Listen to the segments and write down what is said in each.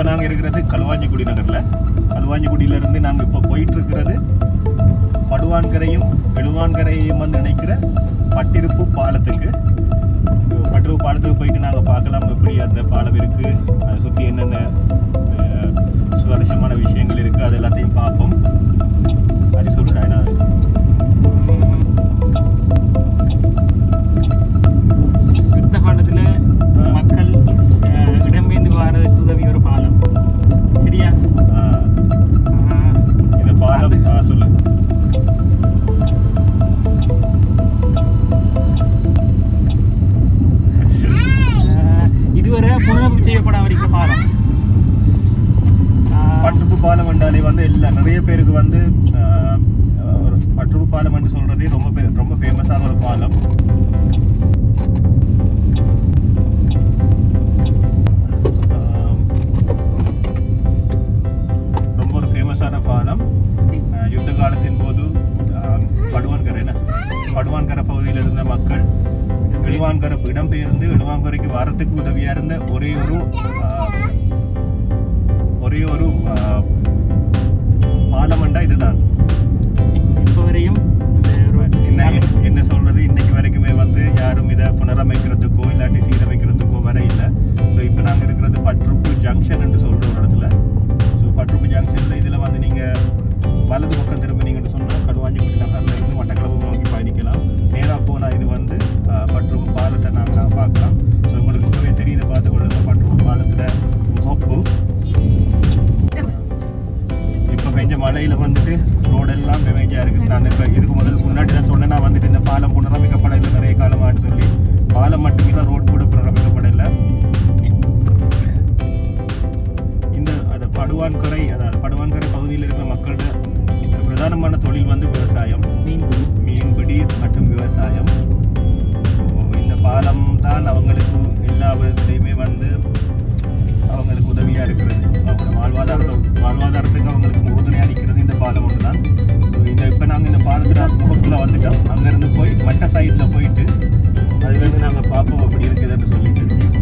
நாங்கள் இருக்கிறது களுவாஞ்சிக்குடி நகரில். களுவாஞ்சிக்குடியிலேருந்து நாங்கள் இப்போ போயிட்டுருக்கிறது படுவான்கரையும் எழுவான்கரையும் வந்து நினைக்கிற பட்டிருப்பு பாலத்துக்கு. பட்டிருப்பு பாலத்துக்கு போயிட்டு நாங்கள் பார்க்கலாம் எப்படி அந்த பாலம் இருக்குது, அதை சுற்றி என்னென்ன சுவாரஸ்யமான விஷயங்கள் இருக்குது, அது எல்லாத்தையும் பார்ப்போம். அது சொல்கிறேன். யுத்த காலத்தில் மக்கள் இடம்பெயர்ந்து வாரதுக்கு உதவி ஒரு பாலம். சரியா? இந்த பாலம் சொல்லு. இதுவரை புனரமைப்பு செய்யப்படாம இருக்கிற பாலம். பட்டிருப்பு பாலம் என்றாலே வந்து நிறைய பேருக்கு வந்து பட்டிருப்பு பாலம் என்று சொல்றதே ரொம்ப ஃபேமஸான ஒரு பாலம். ரொம்ப ஒரு ஃபேமஸான பாலம். யுத்த காலத்தின் போது படுவான்கரை பகுதியில் இருந்த மக்கள் எழுவான்கரை இடம்பெயர்ந்து எழுவான்கரைக்கு வரத்துக்கு உதவியா இருந்த ஒரே ஒரு பாலமண்டா இதுதான். இப்போ வரையும் என்ன சொல்றது, இன்னைக்கு வரைக்குமே வந்து யாரும் இதை புனரமைக்கிறதுக்கோ இல்லாட்டி சீரமைக்கிறதுக்கோ வர இல்லை. ஸோ இப்போ நாங்கள் இருக்கிறது பட்டிருப்பு ஜங்ஷன் என்று சொல்ற ஒரு இடத்துல. ஸோ பட்டிருப்பு ஜங்ஷன்ல இதுல வந்து நீங்க வலது பக்கம் திரும்பினீங்கன்னு சொன்னா களுவாஞ்சிக்குடி நகர்ல இருந்து மட்டக்களப்பு நோக்கி பயணிக்கலாம். நேராக போனா இது வந்து பட்டிருப்பு பாலத்தை நாங்கள் பார்க்கலாம். ஸோ உங்களுக்கு இப்பவே தெரியுது, பார்த்து கொள்ளுங்க. பட்டிருப்பு பாலத்துல முகப்பு இப்போ பெஞ்ச மழையில வந்துட்டு ரோடெல்லாம் டேமேஜா இருக்குது. நான் இப்போ இதுக்கு முன்னாடி தான் சொன்னேன், நான் வந்துட்டு இந்த பாலம் புனரமைக்கப்படலை நிறைய காலமான்னு சொல்லி. பாலம் மட்டுமில்லை, ரோடு கூட புனரமைக்கப்படலை. இந்த படுவான்கரை, அதாவது படுவான்கரை பகுதியில் இருக்கிற மக்களோட பிரதானமான தொழில் வந்து விவசாயம், மீன்பிடி மற்றும் விவசாயம். இந்த பாலம் தான் அவங்களுக்கு எல்லா விதத்துலையுமே வந்து அவங்களுக்கு உதவியா இருக்கிறது. அவங்களோட வாழ்வாதாரத்துக்கு அவங்களுக்கு உறுதுணையாக நிற்கிறது இந்த பாலம் ஒன்று தான். இப்போ நாங்கள் இந்த பாலத்தில் முகப்புல வந்துட்டோம். அங்கேருந்து போய் மற்ற சைடில் போயிட்டு அதுலேருந்து நாங்கள் பார்ப்போம் அப்படி இருக்குதுன்னு சொல்லிட்டு.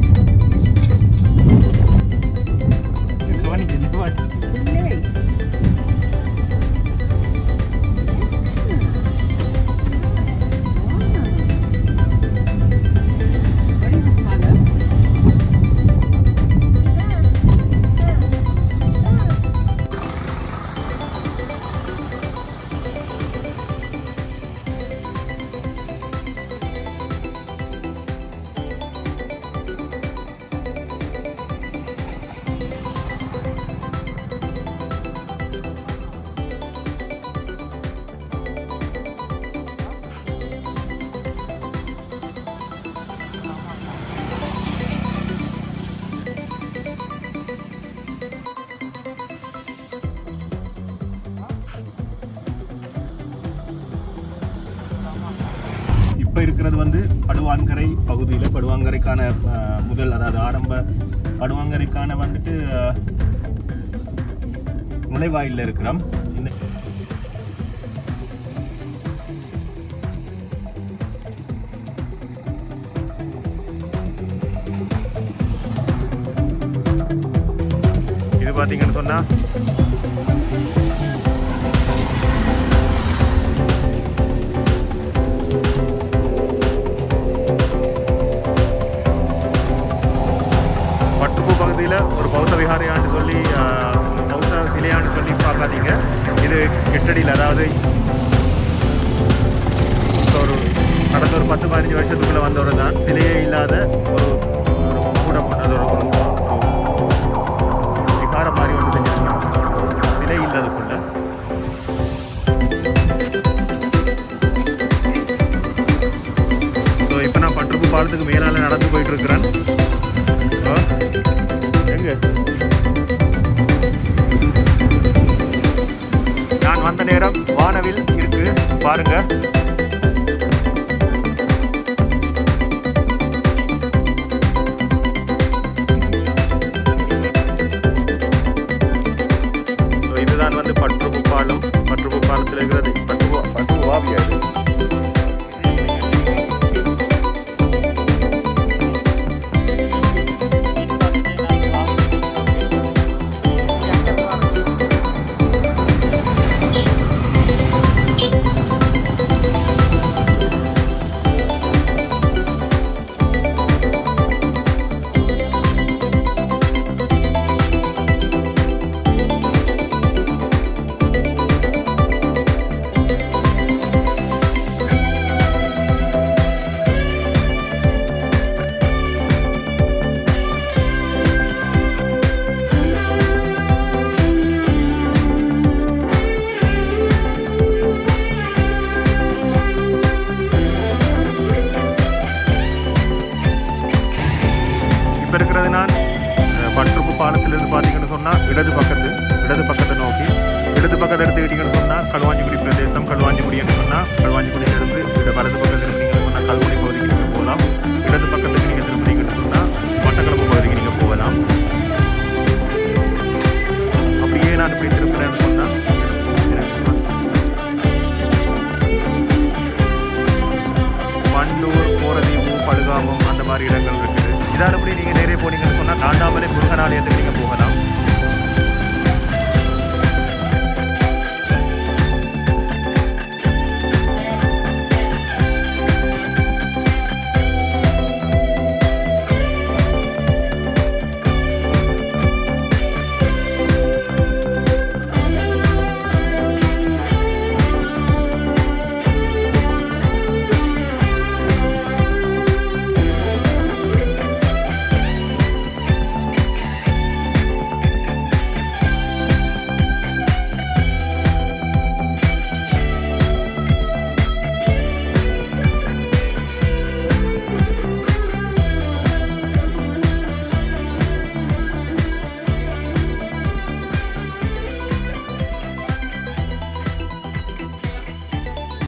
இப்போ இருக்கிறது வந்து படுவான்கரை பகுதியில் படுவான்கரைக்கான முதல், அதாவது ஆரம்ப படுவான்கரைக்கான வந்துட்டு நுழைவாயிலில் இருக்கிறோம். இது பார்த்தீங்கன்னு சொன்னா ஒரு பௌத்த விஹாரையான்னு சொல்லி பௌத்த சிலையான்னு சொல்லி பார்க்காதீங்க. இது கெட்டடியில், அதாவது ஒரு கடந்த ஒரு 10-15 வருஷத்துக்குள்ளே வந்தவர் தான். சிலையே இல்லாத ஒரு கூடம், அது ஒரு விகாரம் மாதிரி ஒன்று செஞ்சிருக்காங்க, சிலை இல்லாதக்குள்ள. ஸோ இப்போ நான் பட்டிருப்பு பாலத்துக்கு மேலால் நடந்து போயிட்டு இருக்கிறேன். நான் வந்த நேரம் வானவில் இருக்கு பாருங்க. இதுதான் வந்து பட்டிருப்பு பாலம். பட்டிருப்பு பாலத்தில் இருக்கிறது பட்டிருப்பு வாவியாது. பாலத்திலிருந்து பார்த்தீங்கன்னு சொன்னால் இடது பக்கத்தை நோக்கி இடது பக்கத்தை எடுத்துக்கிட்டீங்கன்னு சொன்னால் களுவாஞ்சிக்குடி பிரதேசம். களுவாஞ்சிக்குடின்னு சொன்னால் களுவாஞ்சிக்குடியிலிருந்து வலது பக்கத்தில் இருந்தீங்கன்னு சொன்னால் கல்முனை பகுதிக்கு நீங்கள் போகலாம். இடது பக்கத்துக்கு நீங்கள் திரும்பினீங்கன்னு சொன்னால் மட்டக்களப்பு பகுதிக்கு நீங்கள் போகலாம். அப்படியே நான் இப்படி திரும்பினேன்னு சொன்னால் மண்டூர், கோரதீவு, படுகாமம் அந்த மாதிரி இடங்கள் இருக்குது. இதானபடி நீங்கள் நேரே போனீங்கன்னு சொன்னால் தாண்டாமலே முருகன் ஆலயத்துக்கு நீங்கள் போகலாம்.